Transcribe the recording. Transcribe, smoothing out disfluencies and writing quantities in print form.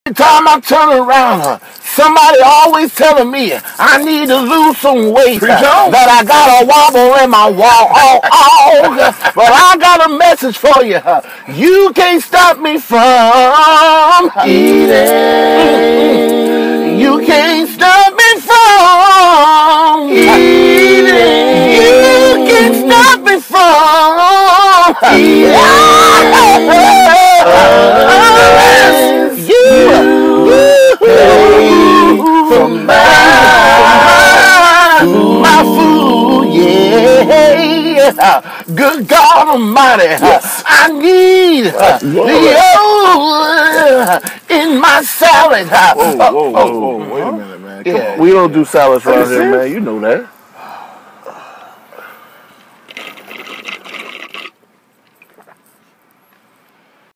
Time I turn around, somebody always telling me I need to lose some weight. That I got a wobble in my wall. But I got a message for you. You can't stop me from eating. You can't stop me from eating. You can't stop me from eating. From my food, yeah. Good God Almighty, yes. I need the oil in my salad. Whoa, wait a minute, man. Come on. We don't do salads around here, man. You know that.